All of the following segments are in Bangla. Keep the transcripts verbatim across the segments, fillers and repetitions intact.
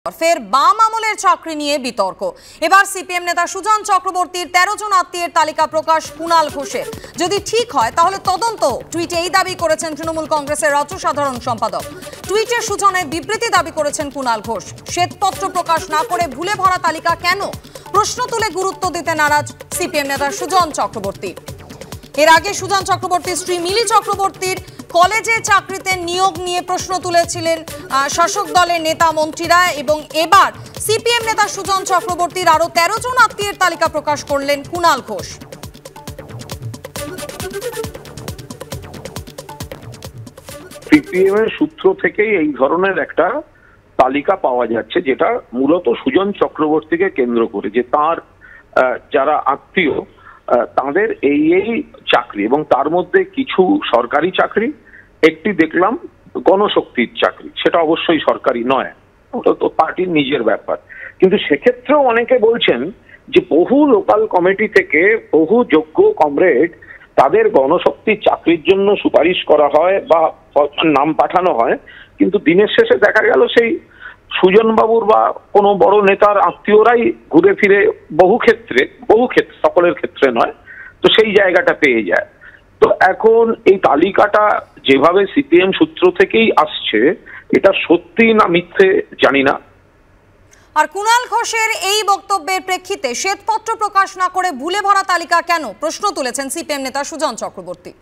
ফের বাম আমলের চাকরি নিয়ে বিতর্ক। এবার সিপিএম নেতা সুজন চক্রবর্তীর তেরো জন আত্মীয়ের তালিকা প্রকাশ কুণাল ঘোষের। যদি ঠিক হয় তাহলে তদন্ত। টুইটে এই দাবি করেছেন তৃণমূল কংগ্রেসের রাজ্য সাধারণ সম্পাদক। টুইটে সুজনের বিবৃতি দাবি করেছেন কুণাল ঘোষ। শ্বেতপত্র প্রকাশ না করে ভুলে ভরা তালিকা কেন, প্রশ্ন তুলে গুরুত্ব দিতে নারাজ সিপিএম নেতা সুজন চক্রবর্তী। এর আগে সুজন চক্রবর্তীর স্ত্রী মিলি চক্রবর্তীর কলেজে চাকরিতে নিয়োগ নিয়ে প্রশ্ন তুলেছিলেন শাসক দলের নেতা মন্ত্রীরা, এবং এবার সিপিএম নেতা সুজন চক্রবর্তীর আরো তেরো জন আত্মীয়ের তালিকা প্রকাশ করলেন কুণাল ঘোষ। সিপিএম এর সূত্র থেকেই এই ধরনের একটা তালিকা পাওয়া যাচ্ছে, যেটা মূলত সুজন চক্রবর্তীকে কেন্দ্র করে, যে তার যারা আত্মীয় তাদের এই এই চাকরি, এবং তার মধ্যে কিছু সরকারি চাকরি, একটি দেখলাম গণশক্তির চাকরি, সেটা অবশ্যই সরকারি নয়, ওটা তো পার্টির নিজের ব্যাপার। কিন্তু সেক্ষেত্রেও অনেকে বলছেন যে বহু লোকাল কমিটি থেকে বহু যোগ্য কমরেড তাদের গণশক্তির চাকরির জন্য সুপারিশ করা হয় বা নাম পাঠানো হয়, কিন্তু দিনের শেষে দেখা গেল সেই সুজন বাবুর বা কোনো বড় নেতার আত্মীয়রাই ঘুরে ফিরে বহু ক্ষেত্রে বহু ক্ষেত্রে সকলের ক্ষেত্রে নয়, তো সেই জায়গাটা পেয়ে যায়। তো এখন এই তালিকাটা যেভাবে সিপিএম সূত্র থেকেই আসছে, এটা সত্যি না মিথ্যে জানি না। আর কুণাল ঘোষের এই বক্তব্যের প্রেক্ষিতে শ্বেতপত্র প্রকাশ না করে ভুলে ভরা তালিকা কেন, প্রশ্ন তুলেছেন সিপিএম নেতা সুজন চক্রবর্তী।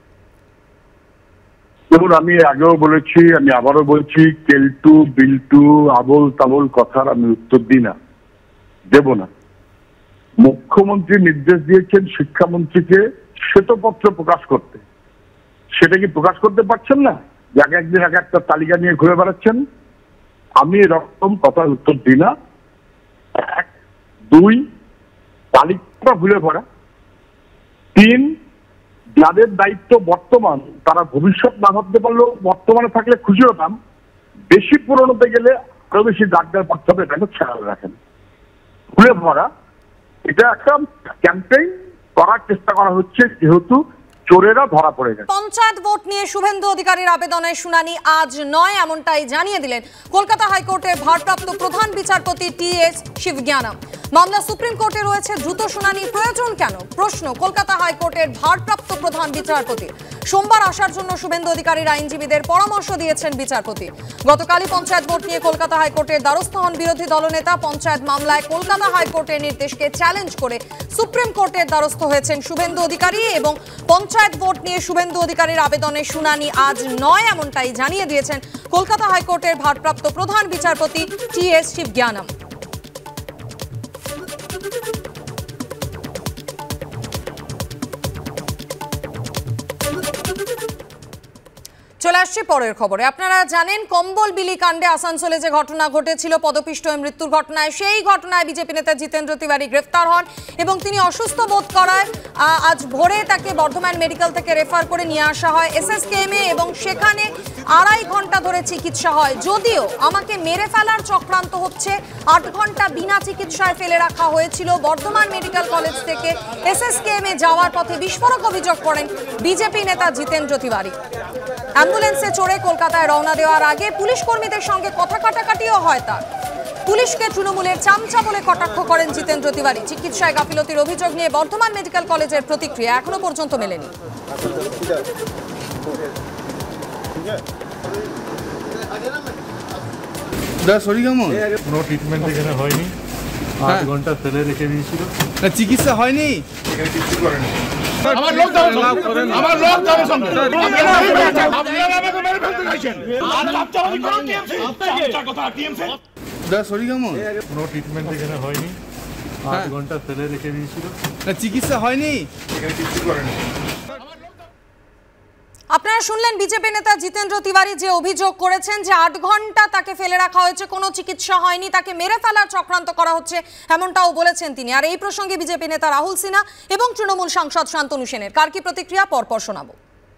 দেখুন, আমি আগেও বলেছি, আমি আবারও বলছি, কেলটু বিল্টু আবল তাবল কথার আমি উত্তর দিই না, দেব না। মুখ্যমন্ত্রী নির্দেশ দিয়েছেন শিক্ষামন্ত্রীকে শ্বেতপত্র প্রকাশ করতে, সেটা কি প্রকাশ করতে পারছেন না? এক একদিন এক একটা তালিকা নিয়ে ঘুরে বেড়াচ্ছেন। আমি এরকম কথার উত্তর দিই না। এক, দুই, তালিকা ভুলে ভরা। তিন, যাদের দায়িত্ব বর্তমান তারা ভবিষ্যৎ না ভাবতে পারলেও বর্তমানে থাকলে খুশি হতাম। বেশি পুরনোতে গেলে আরো বেশি দাগদার পড়তে হবে, এটাকে খেয়াল রাখেন। ভুলে ভরা এটা একটা ক্যাম্পেইন করার চেষ্টা করা হচ্ছে, যেহেতু চোরেরা ধরা পড়ে গেছে। পঞ্চায়েত ভোট নিয়ে শুভেন্দু অধিকারীর আবেদনের শুনানি আজ নয়, এমনটাই জানিয়ে দিলেন কলকাতা হাইকোর্টের ভারপ্রাপ্ত প্রধান বিচারপতি টি এস শিবজ্ঞানম। মামলা সুপ্রিম কোর্টে রয়েছে, দ্রুত শুনানির প্রয়োজন কেন, প্রশ্ন কলকাতা হাইকোর্টের ভারপ্রাপ্ত প্রধান বিচারপতি। সোমবার আসার জন্য শুভেন্দু অধিকারীর আইনজীবীদের পরামর্শ দিয়েছেন বিচারপতি। গতকালই পঞ্চায়েত ভোট নিয়ে কলকাতা হাইকোর্টের দ্বারস্থ হন বিরোধী দলনেতা। পঞ্চায়েত মামলায় কলকাতা হাইকোর্টের নির্দেশকে চ্যালেঞ্জ করে সুপ্রিম কোর্টের দ্বারস্থ হয়েছেন শুভেন্দু অধিকারী, এবং পঞ্চায়েত ভোট নিয়ে শুভেন্দু অধিকারীর আবেদনের শুনানি আজ নয়, এমনটাই জানিয়ে দিয়েছেন কলকাতা হাইকোর্টের ভারপ্রাপ্ত প্রধান বিচারপতি টি এস শিবজ্ঞানম। চলে আসছে পরের খবরে। আপনারা জানেন কম্বল বিলি কাণ্ডে আসানসোলে যে ঘটনা ঘটেছিল, পদপিষ্ট হয়ে মৃত্যুর ঘটনায়, সেই ঘটনায় বিজেপি নেতা জিতেন্দ্র তিওয়ারি গ্রেফতার হন এবং তিনি অসুস্থ বোধ করায় আজ ভোরে তাকে বর্ধমান মেডিকেল থেকে রেফার করে নিয়ে আসা হয় এসএসকেএমে, এবং সেখানে আড়াই ঘন্টা ধরে চিকিৎসা হয়। যদিও আমাকে মেরে ফেলার চক্রান্ত হচ্ছে, আট ঘন্টা বিনা চিকিৎসায় ফেলে রাখা হয়েছিল। বর্ধমান মেডিকেল কলেজ থেকে এসএসকেএমে যাওয়ার পথে বিস্ফোরক অভিযোগ করেন বিজেপি নেতা জিতেন্দ্র তিওয়ারি। অ্যাম্বুলেন্সে চড়ে কলকাতায় রওনা দেওয়ার আগে পুলিশ কর্মীদের সঙ্গে কথা কাটাকাটিও হয় তার। পুলিশকে তৃণমূলের চামচা বলে কটাক্ষ করেন জিতেন্দ্র তিওয়ারি। চিকিৎসায় গাফিলতির অভিযোগ নিয়ে বর্ধমান মেডিকেল কলেজের প্রতিক্রিয়া এখনো পর্যন্ত মেলেনি। কোনো ট্রিটমেন্ট এখানে হয়নি, আট ঘন্টা ফেলে রেখে দিয়েছিল, চিকিৎসা হয়নি, কিছু করেনি। আমার লোক যাবে, আমার লোক যাবে সঙ্গে। আপনারা আমাকে মেরে ফেলতে চাইছেন, আর চাপচাপি করুন টিএমসি, চাপচাপি কথা টিএমসি। দা সরি কেমন? কোনো ট্রিটমেন্ট এখানে হয়নি, আট ঘন্টা ফেলে রেখে দিয়েছিল, চিকিৎসা হয়নি, কিছু করেনি। আপনারা শুনলেন বিজেপি নেতা জিতেন্দ্র তিওয়ারি যে অভিযোগ করেছেন যে আট ঘন্টা তাকে ফেলে রাখা হয়েছে, কোনো চিকিৎসা হয়নি, তাকে মেরে ফেলার চক্রান্ত করা হচ্ছে, এমনটাও বলেছেন তিনি। আর এই প্রসঙ্গে বিজেপি নেতা রাহুল সিনহা এবং তৃণমূল সাংসদ শান্তনু সেনের কার কি প্রতিক্রিয়া পরপর শোনাবো।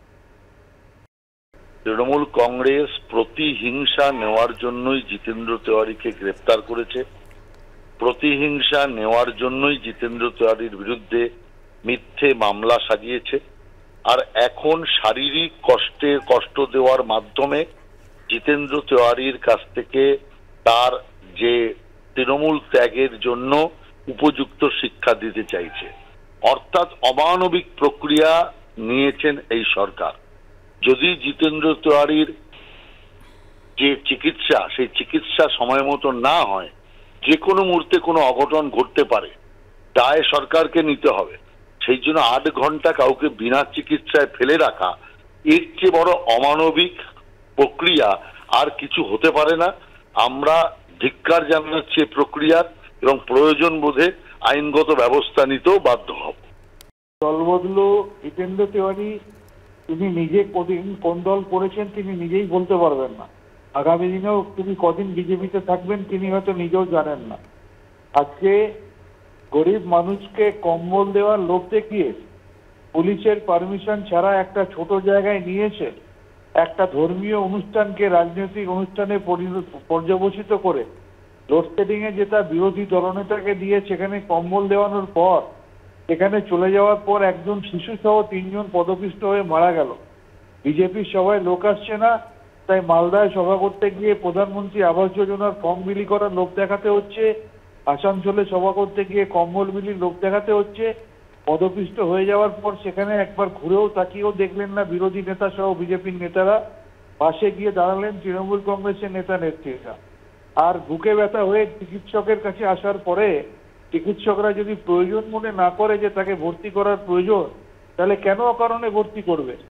তৃণমূল কংগ্রেস প্রতিহিংসা নেওয়ার জন্যই জিতেন্দ্র তিওয়ারিকে গ্রেপ্তার করেছে, প্রতিহিংসা নেওয়ার জন্যই জিতেন্দ্র তিওয়ারির বিরুদ্ধে মিথ্যে মামলা সাজিয়েছে, আর এখন শারীরিক কষ্টে কষ্ট দেওয়ার মাধ্যমে জিতেন্দ্র তিওয়ারির কাছ থেকে তার যে তৃণমূল ত্যাগের জন্য উপযুক্ত শিক্ষা দিতে চাইছে, অর্থাৎ অমানবিক প্রক্রিয়া নিয়েছেন এই সরকার। যদি জিতেন্দ্র তিওয়ারির যে চিকিৎসা, সেই চিকিৎসা সময় মতো না হয়, যে কোনো মুহূর্তে কোনো অঘটন ঘটতে পারে, দায় সরকারকে নিতে হবে। সেই জন্য আট ঘন্টা কাউকে বিনা চিকিৎসায় ফেলে রাখা, এর চেয়ে বড় অমানবিক প্রক্রিয়া আর কিছু হতে পারে না। আমরা ধিক্কার জানাচ্ছি প্রক্রিয়ার এবং প্রয়োজন বোধে আইনগত ব্যবস্থা নিতেও বাধ্য হব। দল বদলো জিতেন্দ্র তিওয়ারি তিনি নিজে কদিন কোন দল করেছেন তিনি নিজেই বলতে পারবেন না। আগামী দিনেও তিনি কদিন বিজেপিতে থাকবেন তিনি হয়তো নিজেও জানেন না। আজকে গরিব মানুষকে কম্বল দেওয়ার লোভ দেখিয়ে পুলিশের পারমিশন ছাড়া একটা ছোট জায়গায় নিয়েছে, একটা ধর্মীয় অনুষ্ঠানকে রাজনৈতিক অনুষ্ঠানে পর্যবসিত করে লোডশেডিং এ যেটা বিরোধী দলনেতাকে দিয়ে সেখানে কম্বল দেওয়ানোর পর সেখানে চলে যাওয়ার পর একজন শিশু সহ তিনজন পদপিষ্ট হয়ে মারা গেল। বিজেপির সভায় লোক আসছে না, তাই মালদায় সভা করতে গিয়ে প্রধানমন্ত্রী আবাস যোজনার ফর্ম বিলি করার লোক দেখাতে হচ্ছে, আসানসোলে সভা করতে গিয়ে কম্বল বিলির লোক দেখাতে হচ্ছে। পদপিষ্ট হয়ে যাওয়ার পর সেখানে একবার ঘুরেও তাকিয়েও দেখলেন না বিরোধী নেতা সহ বিজেপির নেতারা, পাশে গিয়ে দাঁড়ালেন তৃণমূল কংগ্রেসের নেতা নেত্রীরা। আর বুকে ব্যথা হয়ে চিকিৎসকের কাছে আসার পরে চিকিৎসকরা যদি প্রয়োজন মনে না করে যে তাকে ভর্তি করার প্রয়োজন, তাহলে কেন অকারণে ভর্তি করবে?